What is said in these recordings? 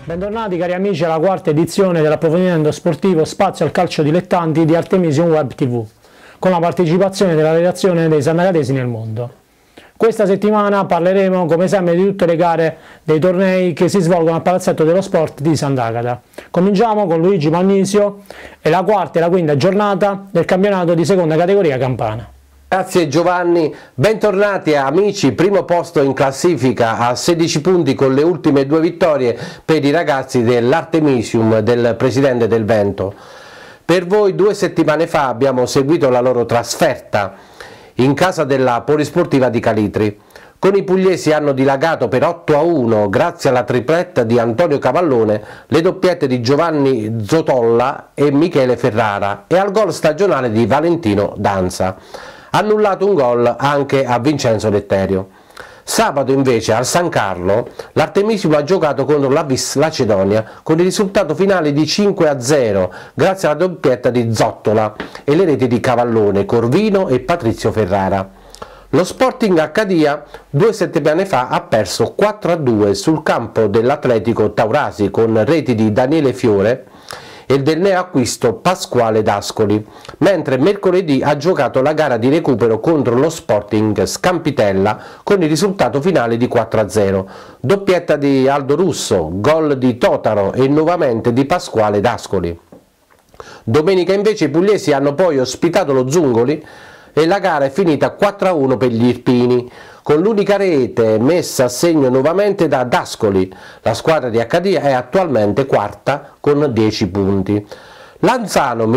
Bentornati cari amici alla quarta edizione dell'approfondimento sportivo Spazio al calcio dilettanti di Artemisium Web TV, con la partecipazione della redazione dei Sandagatesi nel mondo. Questa settimana parleremo come sempre di tutte le gare dei tornei che si svolgono al Palazzetto dello Sport di Sant'Agata. Cominciamo con Luigi Magnisio e la quarta e la quinta giornata del campionato di seconda categoria campana. Grazie Giovanni, bentornati amici, primo posto in classifica a 16 punti con le ultime due vittorie per i ragazzi dell'Artemisium del Presidente del Vento. Per voi 2 settimane fa abbiamo seguito la loro trasferta in casa della Polisportiva di Calitri. Con i pugliesi hanno dilagato per 8-1 grazie alla tripletta di Antonio Cavallone, le doppiette di Giovanni Zotolla e Michele Ferrara e al gol stagionale di Valentino Danza. Annullato un gol anche a Vincenzo Letterio. Sabato invece al San Carlo l'Artemisium ha giocato contro la Vis Lacedonia con il risultato finale di 5-0 grazie alla doppietta di Zottola e le reti di Cavallone, Corvino e Patrizio Ferrara. Lo Sporting Accadia 2 settimane fa ha perso 4-2 sul campo dell'Atletico Taurasi con reti di Daniele Fiore e del neoacquisto Pasquale D'Ascoli, mentre mercoledì ha giocato la gara di recupero contro lo Sporting Scampitella con il risultato finale di 4-0, doppietta di Aldo Russo, gol di Totaro e nuovamente di Pasquale D'Ascoli. Domenica invece i pugliesi hanno poi ospitato lo Zungoli e la gara è finita 4-1 per gli Irpini, con l'unica rete messa a segno nuovamente da D'Ascoli. La squadra di Accadia è attualmente quarta con 10 punti. Lanzano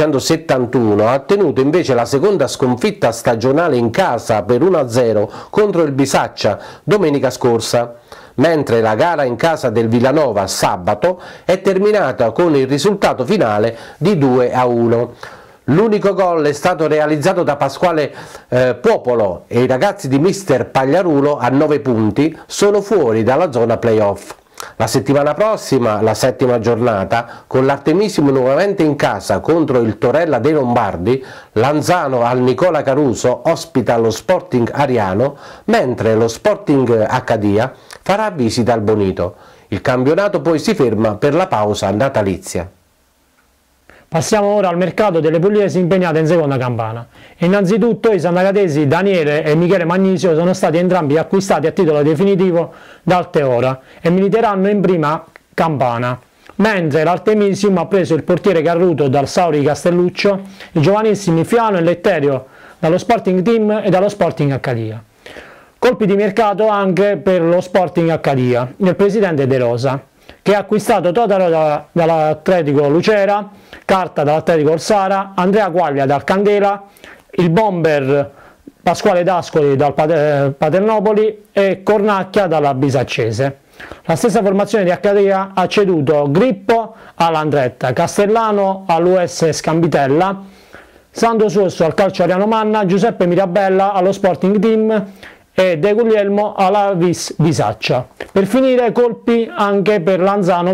1971 ha ottenuto invece la seconda sconfitta stagionale in casa per 1-0 contro il Bisaccia domenica scorsa, mentre la gara in casa del Villanova sabato è terminata con il risultato finale di 2-1. L'unico gol è stato realizzato da Pasquale Popolo e i ragazzi di mister Pagliarulo a 9 punti sono fuori dalla zona playoff. La settimana prossima, la settima giornata, con l'Artemisium nuovamente in casa contro il Torella dei Lombardi, Lanzano al Nicola Caruso ospita lo Sporting Ariano, mentre lo Sporting Accadia farà visita al Bonito. Il campionato poi si ferma per la pausa natalizia. Passiamo ora al mercato delle pugliesi impegnate in seconda campana. Innanzitutto i sandagatesi Daniele e Michele Magnisio sono stati entrambi acquistati a titolo definitivo dal Teora e militeranno in prima campana, mentre l'Artemisium ha preso il portiere Carruto dal Sauri Castelluccio, i giovanissimi Fiano e Letterio dallo Sporting Team e dallo Sporting Accadia. Colpi di mercato anche per lo Sporting Accadia, il presidente De Rosa, che ha acquistato Totaro dall'Atletico Lucera, Carta dall'Atletico Orsara, Andrea Quaglia dal Candela, il bomber Pasquale D'Ascoli dal Paternopoli e Cornacchia dalla Bisaccese. La stessa formazione di Accadia ha ceduto Grippo all'Andretta, Castellano all'US Scambitella, Sandro Sosso al Calcio Ariano Manna, Giuseppe Mirabella allo Sporting Team e De Guglielmo alla Vis Bisaccia. Per finire colpi anche per Lanzano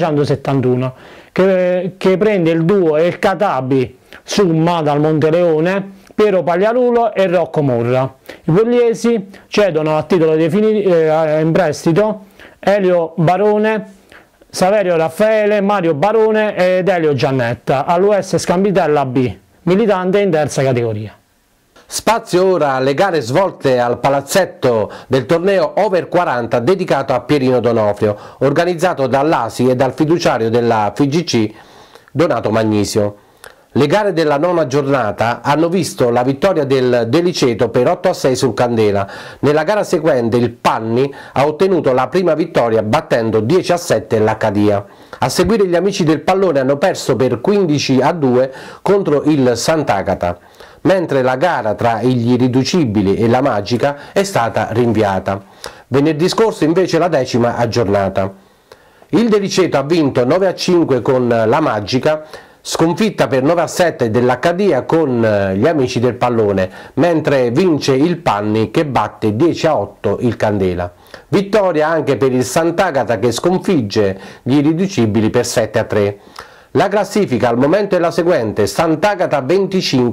1971 che prende il duo El Catabi Summa dal Monteleone, Piero Pagliarulo e Rocco Morra. I pugliesi cedono a titolo in prestito Elio Barone, Saverio Raffaele, Mario Barone ed Elio Giannetta all'US Scambitella B, militante in terza categoria. Spazio ora alle gare svolte al palazzetto del torneo Over 40 dedicato a Pierino Donofrio, organizzato dall'ASI e dal fiduciario della FIGC Donato Magnisio. Le gare della nona giornata hanno visto la vittoria del Deliceto per 8-6 sul Candela. Nella gara seguente il Panni ha ottenuto la prima vittoria battendo 10-7 l'Accadia. A seguire gli amici del pallone hanno perso per 15-2 contro il Sant'Agata, mentre la gara tra gli Irriducibili e la Magica è stata rinviata. Venerdì scorso invece la 10ª giornata. Il Deliceto ha vinto 9-5 con la Magica, sconfitta per 9-7 dell'Accadia con gli amici del pallone, mentre vince il Panni che batte 10-8 il Candela. Vittoria anche per il Sant'Agata che sconfigge gli Irriducibili per 7-3. La classifica al momento è la seguente: Sant'Agata 25,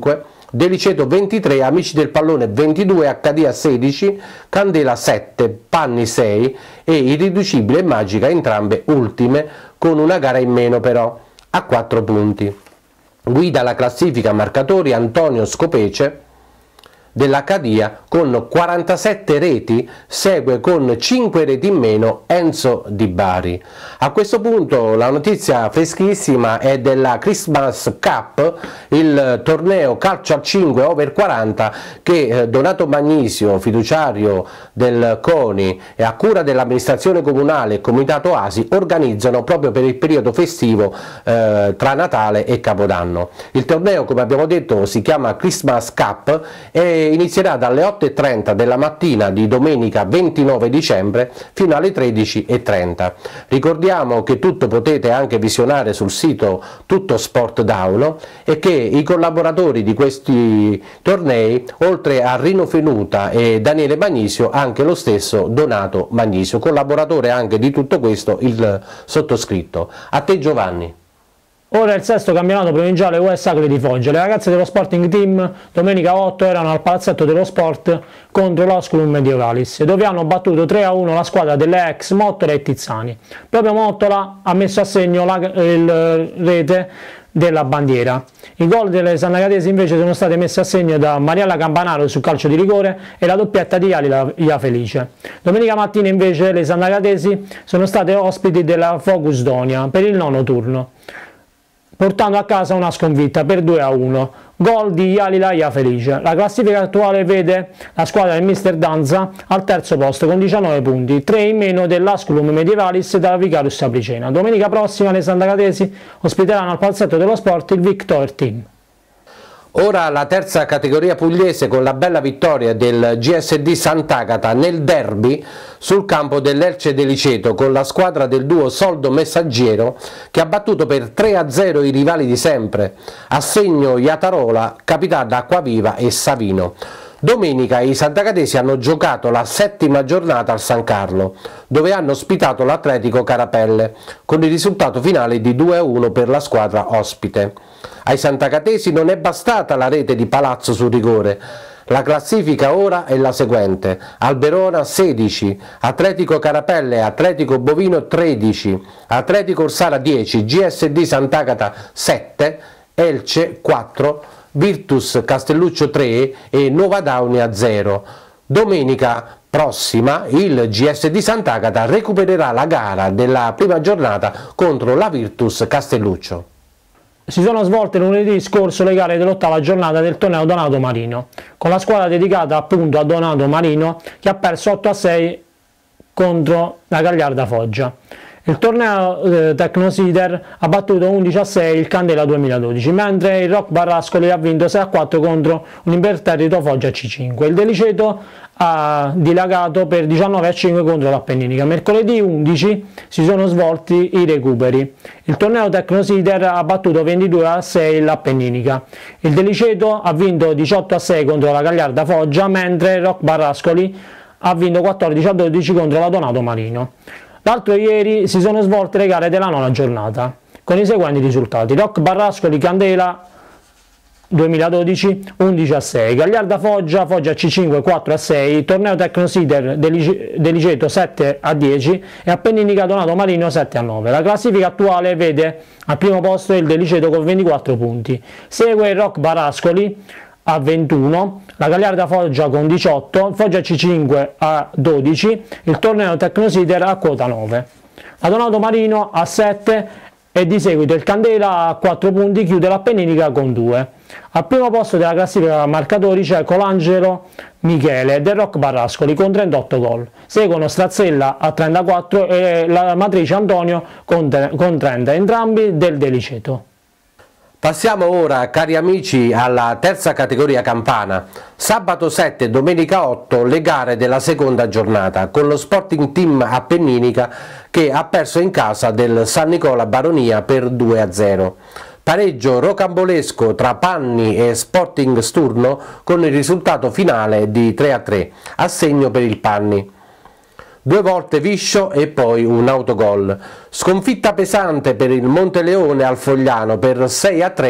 Deliceto 23, Amici del Pallone 22, Accadia 16, Candela 7, Panni 6 e Irriducibile e Magica entrambe ultime con una gara in meno però, a 4 punti. Guida la classifica marcatori Antonio Scopece dell'Accadia con 47 reti, segue con 5 reti in meno Enzo Di Bari. A questo punto la notizia freschissima è della Christmas Cup, il torneo calcio a 5 over 40 che Donato Magnisio, fiduciario del CONI e a cura dell'amministrazione comunale e comitato ASI, organizzano proprio per il periodo festivo tra Natale e Capodanno. Il torneo, come abbiamo detto, si chiama Christmas Cup e inizierà dalle 8:30 della mattina di domenica 29 dicembre fino alle 13:30. Ricordiamo che tutto potete anche visionare sul sito Tutto Sport Dauno e che i collaboratori di questi tornei, oltre a Rino Fenuta e Daniele Magnisio, anche lo stesso Donato Magnisio, collaboratore anche di tutto questo il sottoscritto. A te Giovanni. Ora il sesto campionato provinciale US Acre di Foggia. Le ragazze dello Sporting Team domenica 8 erano al palazzetto dello sport contro l'Osculum Mediovalis, dove hanno battuto 3-1 la squadra delle ex Mottola e Tizzani. Proprio Mottola ha messo a segno la rete della bandiera. I gol delle Sant'Agatesi invece sono stati messi a segno da Mariella Campanaro sul calcio di rigore e la doppietta di Ia Felice. Domenica mattina invece le Sant'Agatesi sono state ospiti della Focus Donia per il 9° turno, portando a casa una sconfitta per 2-1, gol di Ialila Ia Felice. La classifica attuale vede la squadra del Mister Danza al terzo posto con 19 punti, 3 in meno dell'Asculum Medievalis e della Vicarius Apricena. Domenica prossima le Sant'Agatesi ospiteranno al palazzetto dello sport il Victor Team. Ora la terza categoria pugliese con la bella vittoria del GSD Sant'Agata nel derby sul campo dell'Elce Deliceto con la squadra del duo Soldo Messaggero che ha battuto per 3-0 i rivali di sempre, a segno Iatarola, Capitana Acquaviva e Savino. Domenica i Sant'Agatesi hanno giocato la 7ª giornata al San Carlo, dove hanno ospitato l'Atletico Carapelle, con il risultato finale di 2-1 per la squadra ospite. Ai Sant'Agatesi non è bastata la rete di Palazzo sul rigore. La classifica ora è la seguente: Alberona 16, Atletico Carapelle e Atletico Bovino 13, Atletico Orsara 10, GSD Sant'Agata 7, Elce 4, Virtus Castelluccio 3 e Nuova Daunia 0. Domenica prossima il GSD Sant'Agata recupererà la gara della prima giornata contro la Virtus Castelluccio. Si sono svolte lunedì scorso le gare dell'8ª giornata del torneo Donato Marino, con la squadra dedicata appunto a Donato Marino che ha perso 8-6 contro la Gagliarda Foggia. Il torneo Tecnosider ha battuto 11-6 il Candela 2012, mentre il Rock Barrascoli ha vinto 6-4 contro un imperterrito Foggia C5. Il Deliceto ha dilagato per 19-5 contro l'Appenninica. Mercoledì 11 si sono svolti i recuperi. Il torneo Tecnosider ha battuto 22-6 l'Appenninica. Il Deliceto ha vinto 18-6 contro la Gagliarda Foggia, mentre il Rock Barrascoli ha vinto 14-12 contro la Donato Marino. L'altro ieri si sono svolte le gare della 9ª giornata, con i seguenti risultati: Rock Barrascoli Candela 2012 11-6, Gagliarda Foggia, Foggia C5 4-6, torneo Tecnosider Deliceto 7-10 e Appenninica Donato Marino 7-9. La classifica attuale vede al primo posto il Deliceto con 24 punti, segue il Rock Barrascoli a 21, la Gagliarda Foggia con 18, Foggia C5 a 12, il torneo Tecnosider a quota 9. La Donato Marino a 7 e di seguito il Candela a 4 punti chiude l'Appenninica con 2. Al primo posto della classifica marcatori c'è Colangelo Michele del Rock Barrascoli con 38 gol. Seguono Strazzella a 34 e la Matrice Antonio con 30, entrambi del Deliceto. Passiamo ora, cari amici, alla terza categoria campana. Sabato 7 e domenica 8 le gare della seconda giornata, con lo Sporting Team Appenninica che ha perso in casa del San Nicola Baronia per 2-0. Pareggio rocambolesco tra Panni e Sporting Sturno con il risultato finale di 3-3, a segno per il Panni. 2 volte Viscio e poi un autogol. Sconfitta pesante per il Monteleone al Fogliano per 6-3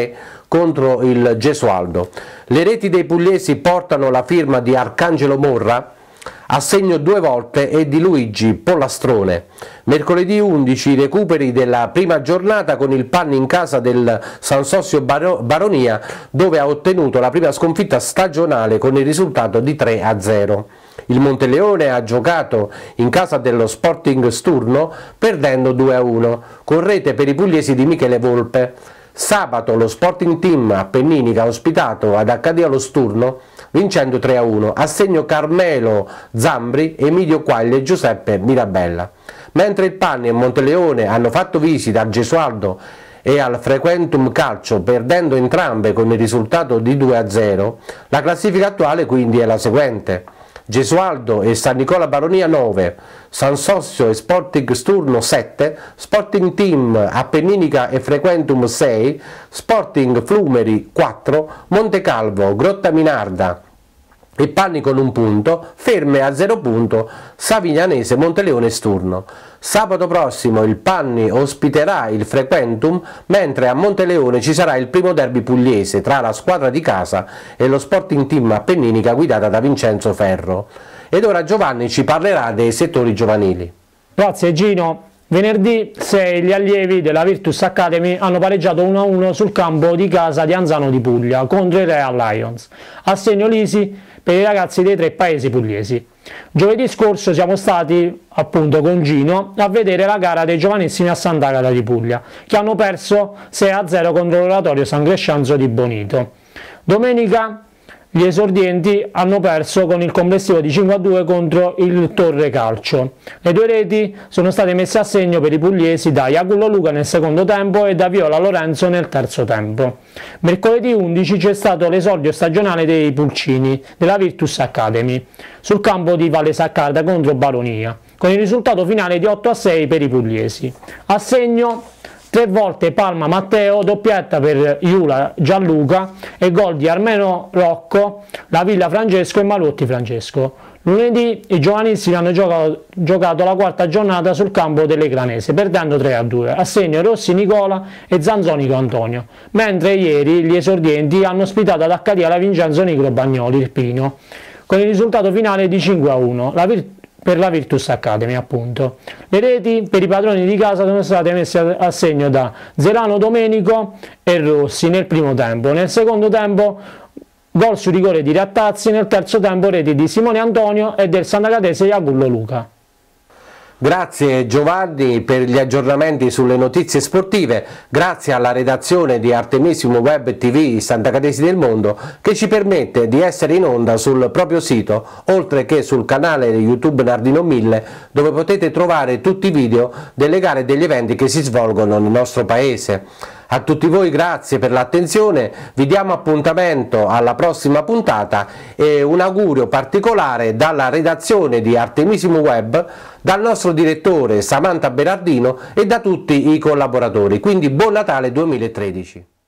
contro il Gesualdo. Le reti dei pugliesi portano la firma di Arcangelo Morra, a segno 2 volte, e di Luigi Pollastrone. Mercoledì 11 i recuperi della prima giornata con il Panni in casa del San Sossio Baronia, dove ha ottenuto la prima sconfitta stagionale con il risultato di 3-0. Il Monteleone ha giocato in casa dello Sporting Sturno perdendo 2-1, con rete per i pugliesi di Michele Volpe. Sabato lo Sporting Team Appenninica ha ospitato ad Accadia lo Sturno vincendo 3-1, a segno Carmelo Zambri, Emilio Quaglia e Giuseppe Mirabella. Mentre il Panni e Monteleone hanno fatto visita a Gesualdo e al Frequentum Calcio perdendo entrambe con il risultato di 2-0, la classifica attuale quindi è la seguente: Gesualdo e San Nicola Baronia 9, San Sossio e Sporting Sturno 7, Sporting Team Appenninica e Frequentum 6, Sporting Flumeri 4, Montecalvo, Grotta Minarda e Panni con 1 punto, ferme a 0 punto Savignanese, Monteleone e Sturno. Sabato prossimo il Panni ospiterà il Frequentum, mentre a Monteleone ci sarà il primo derby pugliese tra la squadra di casa e lo Sporting Team Appenninica guidata da Vincenzo Ferro. Ed ora Giovanni ci parlerà dei settori giovanili. Grazie Gino. Venerdì 6 gli allievi della Virtus Academy hanno pareggiato 1-1 sul campo di casa di Anzano di Puglia contro i Real Lions, a segno Lisi per i ragazzi dei 3 paesi pugliesi. Giovedì scorso siamo stati appunto con Gino a vedere la gara dei giovanissimi a Sant'Agata di Puglia, che hanno perso 6-0 contro l'Oratorio San Crescenzo di Bonito. Domenica gli esordienti hanno perso con il complessivo di 5-2 contro il Torre Calcio. Le 2 reti sono state messe a segno per i pugliesi da Iacullo Luca nel secondo tempo e da Viola Lorenzo nel terzo tempo. Mercoledì 11 c'è stato l'esordio stagionale dei Pulcini della Virtus Academy sul campo di Valle Saccarda contro Baronia, con il risultato finale di 8-6 per i pugliesi. A segno 3 volte Palma Matteo, doppietta per Iula Gianluca e gol di Armeno Rocco, La Villa Francesco e Maluotti Francesco. Lunedì i giovanissimi hanno giocato la 4ª giornata sul campo delle Granese, perdendo 3-2, a segno Rossi Nicola e Zanzonico Antonio, mentre ieri gli esordienti hanno ospitato ad Accadia la Vincenzo Nigro Bagnoli Irpino, con il risultato finale di 5-1. Per la Virtus Academy appunto. Le reti per i padroni di casa sono state messe a segno da Zelano Domenico e Rossi nel primo tempo. Nel secondo tempo gol su rigore di Rattazzi, nel terzo tempo reti di Simone Antonio e del Sant'Agatese Iacullo Luca. Grazie Giovanni per gli aggiornamenti sulle notizie sportive, grazie alla redazione di Artemisium Web TV Sant'Agatesi del Mondo, che ci permette di essere in onda sul proprio sito, oltre che sul canale YouTube Nardino 1000, dove potete trovare tutti i video delle gare e degli eventi che si svolgono nel nostro paese. A tutti voi grazie per l'attenzione, vi diamo appuntamento alla prossima puntata e un augurio particolare dalla redazione di Artemisium Web, dal nostro direttore Samantha Berardino e da tutti i collaboratori, quindi buon Natale 2013.